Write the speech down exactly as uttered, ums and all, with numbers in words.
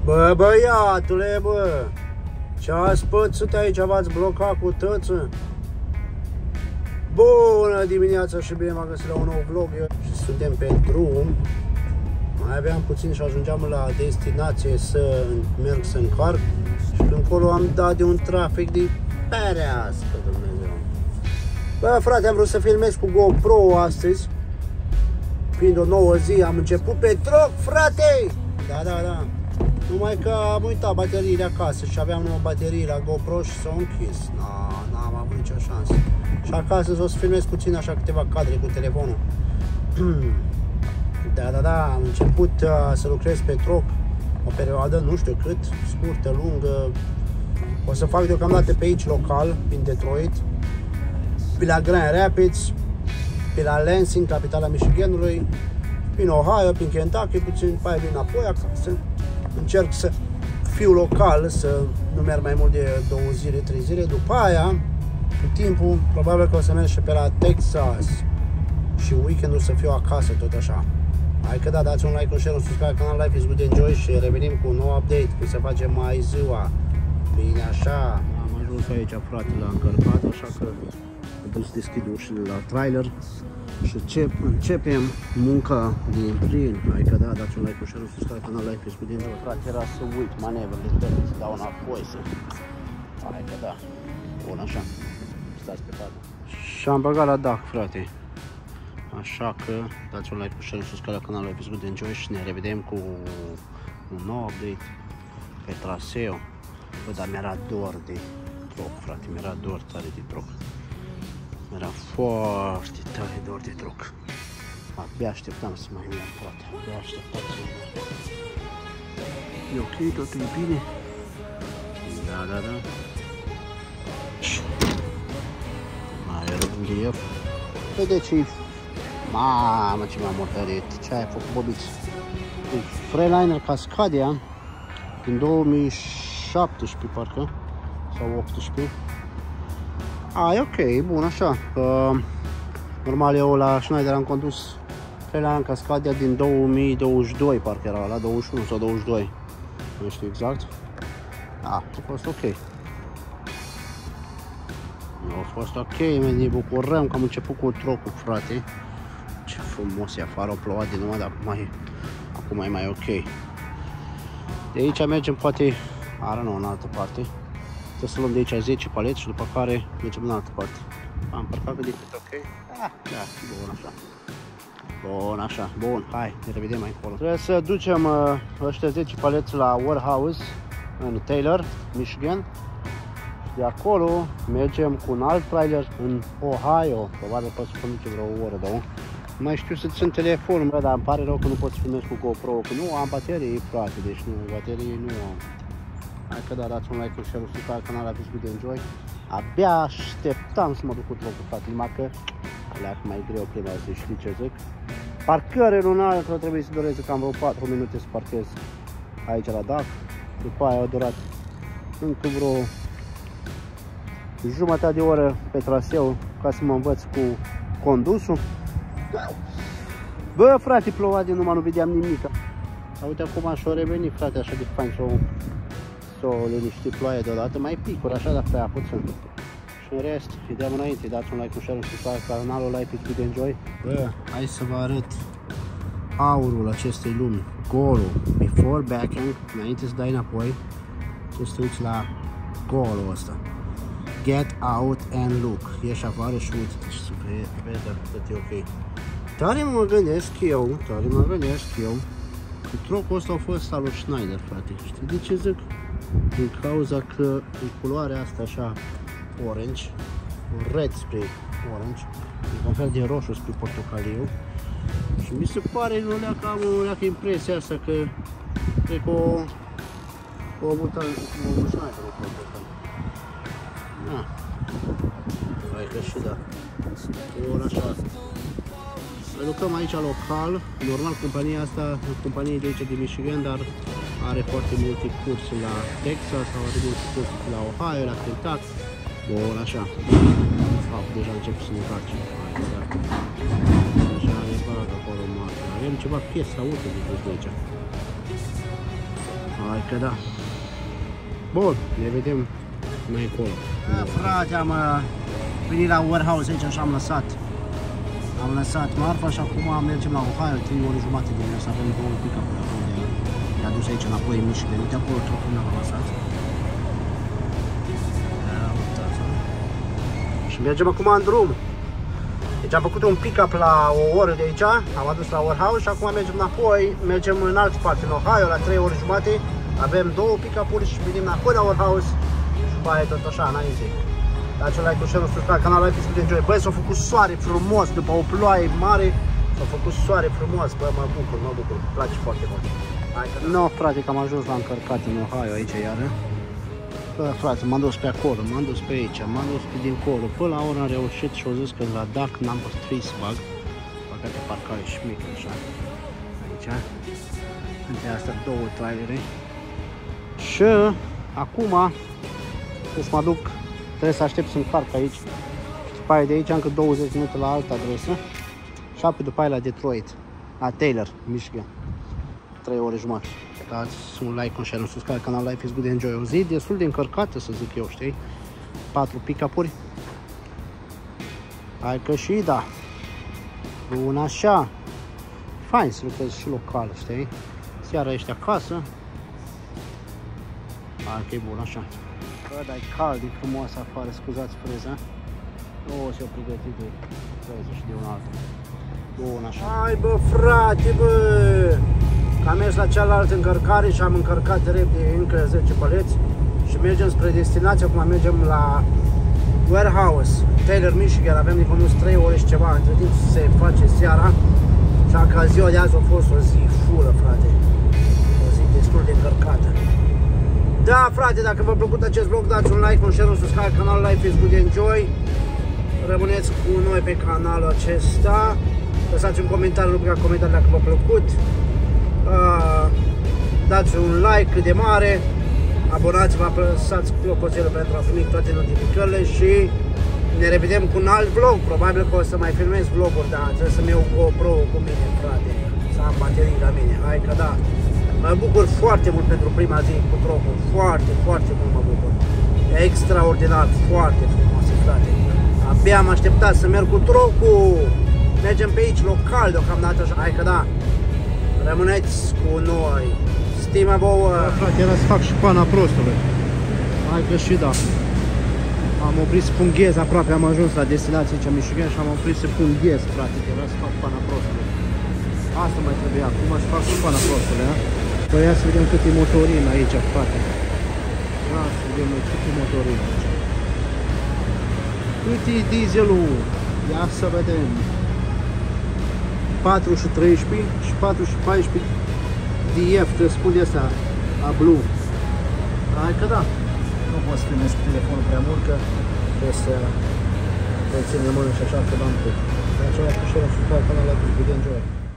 Bă, băiatule, bă! Ce-ați pățit aici? V-ați blocat cu tăță? Bună dimineața și bine m-am găsit la un nou vlog. Eu și suntem pe drum. Mai aveam puțin și ajungeam la destinație să merg să încarc. Și încolo am dat de un trafic de perească, Dumnezeu. Bă, frate, am vrut să filmez cu GoPro astăzi. Fiind o nouă zi, am început pe troc, frate! Da, da, da. Numai că am uitat bateriile acasă și aveam numai baterii la GoPro și s-au închis. N-am avut nicio șansă. Și acasă o să filmez puțin așa câteva cadre cu telefonul. Da, da, da, am început uh, să lucrez pe troc o perioadă, nu știu cât, scurtă, lungă. O să fac deocamdată pe aici local, prin Detroit, pe la Grand Rapids, pe la Lansing, capitala Michiganului, prin Ohio, prin Kentucky, puțin, după aia vin înapoi acasă. Încerc să fiu local, să nu merg mai mult de două zile, trei zile. După aia, cu timpul, probabil că o să merg și pe la Texas și weekendul să fiu acasă, tot așa. Hai că da, dați un like, un share, un subscribe la canal Life is Good Enjoy și revenim cu un nou update, cum să facem mai ziua. Bine așa. Am ajuns aici, frate, la încărcat, așa că am dus să deschid ușile la trailer și încep, începem munca din plin. Hai că da, dați un like, un share, un subscribe la canal Life is Good Enjoy. Frate, era să uit manevrele, sper să dau înapoi să... Hai că da. Bun, așa. Stați pe față. Și am băgat la D A C, frate. Așa că dați un like, un share, un subscribe la canalul Life is Good Enjoy și ne revedem cu un nou update pe traseu. Bă, dar mi-era dor de troc, frate, mi-era dor tare de troc. Mi-era foarte tare dor de troc. Abia așteptam să mai merg, frate, abia așteptam să mai merg. E ok, totul e bine? Da, da, da. Mai rând vedeți, mamă ce m-am murdărit, ce ai făcut, bobiți? Freightliner Cascadia din două mii șaptesprezece parcă, sau optsprezece. A, e ok, bun, așa. Uh, normal eu la Schneider am condus Freightliner Cascadia din două mii douăzeci și doi, parcă era la douăzeci și unu sau douăzeci și doi. Nu știu exact. Da, a fost ok. A fost ok, ne bucurăm că am început cu trocul, frate. Ce frumos e afară, o plouat din nou, dar mai, acum e mai ok. De aici mergem poate, ara nu, în altă parte. Trebuie să luăm de aici zece palete și după care mergem în altă parte. Am parcat cât de cât ok? Ah, da, bun așa. Bun așa, bun, hai, ne revedem mai încolo. Trebuie să ducem uh, ăștia zece palete la warehouse în Taylor, Michigan. De acolo mergem cu un alt trailer în Ohio, probabil pot să conduce vreo o oră, două. Mai știu să țin telefonul, bă, dar îmi pare rău că nu pot să filmez cu GoPro, că nu am baterii, frate, deci nu, baterii nu am. Hai că da, dați un like, un share, un subscribe la canalul Life is Good Enjoy. Abia așteptam să mă duc cu trocul, frate, numai că alea mai greu prima zi, știi ce zic? Parcări lunare, că trebuie să doresc cam vreo patru minute să parchez aici la D A C. După aia a durat încă vreo jumătate de oră pe traseu ca să mă învăț cu condusul. Bă, frate, ploua din numai, nu vedeam nimic. Uite acum și-o revenit, frate, așa de fain, s-o s-o liniștit ploaia deodată, mai picuri așa, dar prea puțin. Și în rest, îi dăm înainte, dați un like, un share, un subscribe la canalul Life is Good Enjoy. Bă, hai să vă arăt aurul acestei lumi, golul, before backing, înainte să dai înapoi, să te uiți la golul ăsta. Get out and look. Ieși afară și uite-te și să vezi dacă tot e ok. Tare mă gândesc eu, tare mă gândesc eu că trocul ăsta a fost al lui Schneider, frate. Știi de ce zic? Din cauza că e culoarea asta așa orange, red spre orange, e un fel de roșu spre portocaliu. Și mi se pare, nu leacă, am o leacă impresia asta că cred că o o mută o Schneider o trocul ăsta. Ah, hai că și da. Bun, așa. Noi lucrăm aici local. Normal, compania asta e o companie de aici de Michigan, dar are foarte multe curse la Texas, sau are multe curse la Ohio, la Kentucky. Bun, așa. Ah, deja încep să ne face. Deja ne bag acolo mare. Avem ceva piese auto de aici. Hai că da. Bun, ne vedem mai încolo. Da, frate, am venit la warehouse aici și am lăsat. Am lăsat marfa și acum mergem la Ohio, trei ore jumate de mers, avem două pick-up-uri acolo de i-a dus aici înapoi în Michigan. Uite acolo tot cum ne-am lăsat. Și mergem acum în drum. Deci am făcut un pick-up la o oră de aici, am adus la warehouse și acum mergem înapoi, mergem în altă parte, în Ohio, la trei ore jumate. Avem două pick-up-uri și venim înapoi la warehouse și după aia tot așa, înainte. Dați un like, un share, un subscribe, canalul Life is Good Enjoy. Băi, s-a făcut soare frumos, după o ploaie mare, s-a făcut soare frumos. Bă, mă bucur, mă bucur, îmi place foarte mult. No, frate, că am ajuns la încărcat în Ohio aici iară. Bă, frate, m-am dus pe acolo, m-am dus pe aici, m-am dus pe dincolo. Până la urmă am reușit și au zis că la dock number trei să bag. Păcate parcare și mică, așa. Aici. Între astea două trailere. Și acum trebuie să mă duc, trebuie să aștept să încarc aici. Și după aia de aici încă douăzeci minute la altă adresă. Și apoi după aia la Detroit, la Taylor, Michigan. trei ore jumate. Dați un like, un share, un subscribe, canalul Life is Good Enjoy. O zi destul de încărcată, să zic eu, știi? patru pick-up-uri. Hai că și da. Bun așa. Fain să lucrezi și local, știi? Seara ești acasă. Hai că e bun așa. Bă, dar e cald, e frumos afară, scuzați freza. O, s-o pregătit de freză și de un altul. Bun așa. Hai bă, frate, bă! Am mers la cealaltă încărcare și am încărcat repede încă zece paleți și mergem spre destinație. Acum mergem la warehouse, Taylor, Michigan. Avem de condus trei ore și ceva, între timp se face seara. Așa că ziua de azi a fost o zi fulă, frate. O zi destul de încărcată. Da, frate, dacă v-a plăcut acest vlog, dați un like, un share, un subscribe, canalul Life is Good Enjoy. Rămâneți cu noi pe canalul acesta. Lăsați un comentariu, rubrica comentarii dacă v-a plăcut. Uh, dați un like cât de mare, abonați-vă, apăsați clopoțelul pentru a primi toate notificările și ne revedem cu un alt vlog. Probabil că o să mai filmez vloguri, dar trebuie să-mi iau GoPro cu mine, frate, să am baterii la mine. Hai că da, mă bucur foarte mult pentru prima zi cu trocul, foarte, foarte mult mă bucur. Extraordinar, foarte frumos, frate. Abia am așteptat să merg cu trocul. Mergem pe aici local deocamdată, așa. Hai că da. Rămâneți cu noi. Stima vouă. Da, frate, era să fac și pana prostului. Hai că și da. Am oprit să punghez aproape, am ajuns la destinație aici în Michigan și am oprit să punghez, frate, că era să fac pana prostului. Asta mai trebuia, acum să fac și pana prostului, a? Păi ia să vedem cât e motorin aici, frate. Ia să vedem cât e motorin aici. Cât e dieselul? Ia să vedem. patru și treisprezece și patru și paisprezece D F, trebuie să spun de asta, a Blue. Hai că da. Nu pot să filmez cu telefonul prea mult, că trebuie să țin de mână și așa că v-am pus. Așa că și-o să fac până la Good Enjoy.